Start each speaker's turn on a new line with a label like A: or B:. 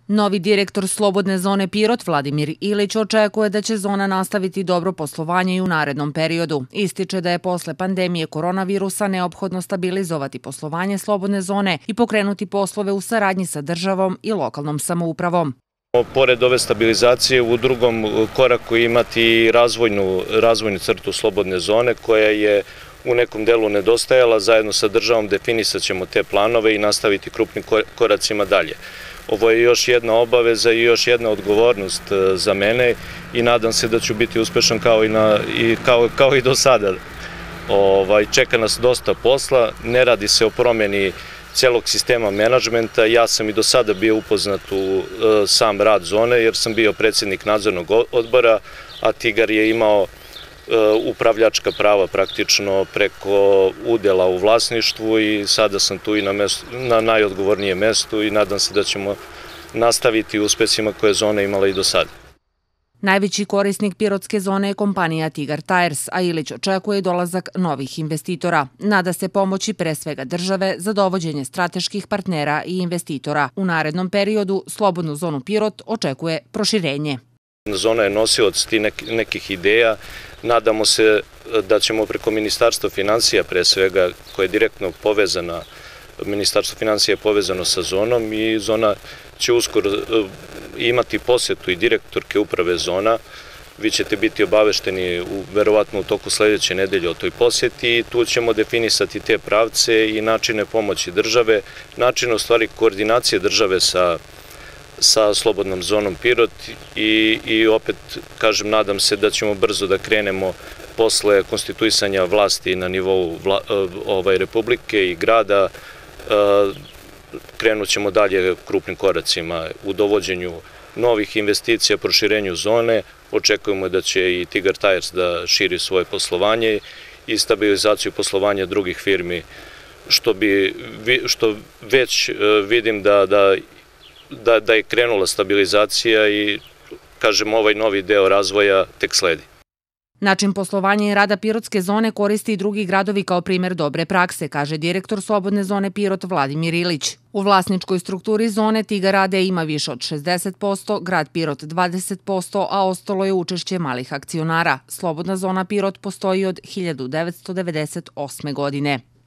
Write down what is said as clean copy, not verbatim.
A: Novi direktor Slobodne zone Pirot Vladimir Ilić očekuje da će zona nastaviti dobro poslovanje i u narednom periodu. Ističe da je posle pandemije koronavirusa neophodno stabilizovati poslovanje Slobodne zone i pokrenuti poslove u saradnji sa državom i lokalnom samoupravom.
B: Pored ove stabilizacije, u drugom koraku imati razvojnu crtu Slobodne zone koja je u nekom delu nedostajala. Zajedno sa državom definisat ćemo te planove i nastaviti krupnim koracima dalje. Ovo je još jedna obaveza i još jedna odgovornost za mene i nadam se da ću biti uspešan kao i do sada. Čeka nas dosta posla, ne radi se o promjeni celog sistema menadžmenta. Ja sam i do sada bio upoznat u sam rad zone jer sam bio predsjednik nadzornog odbora, a Tigar je imao upravljačka prava praktično preko udela u vlasništvu i sada sam tu i na najodgovornijem mestu i nadam se da ćemo nastaviti uspesima koje je zona imala i do sada.
A: Najveći korisnik pirotske zone je kompanija Tigar Tires, a Ilić očekuje dolazak novih investitora. Nada se pomoći pre svega države za dovođenje strateških partnera i investitora. U narednom periodu Slobodnu zonu Pirot očekuje proširenje.
B: Zona je nosilac nekih ideja. Nadamo se da ćemo preko Ministarstva finansija pre svega, koje je direktno povezana, Ministarstvo finansija je povezano sa zonom i zona će uskoro imati posjetu i direktorke uprave zona. Vi ćete biti obavešteni verovatno u toku sledeće nedelje o toj posjeti i tu ćemo definisati te pravce i načine pomoći države, načine u stvari koordinacije države sa Slobodnom zonom Pirot i opet, kažem, nadam se da ćemo brzo da krenemo posle konstituisanja vlasti na nivou Republike i grada. Krenut ćemo dalje krupnim koracima u dovođenju novih investicija, proširenju zone. Očekujemo da će i Tigar Tires da širi svoje poslovanje i stabilizaciju poslovanja drugih firmi, što već vidim da je krenula stabilizacija i, kažem, ovaj novi deo razvoja tek sledi.
A: Način poslovanja i rada Pirotske zone koristi i drugi gradovi kao primer dobre prakse, kaže direktor Slobodne zone Pirot Vladimir Ilić. U vlasničkoj strukturi zone Tigar AD ima više od 60%, grad Pirot 20%, a ostalo je učešće malih akcionara. Slobodna zona Pirot postoji od 1998. godine.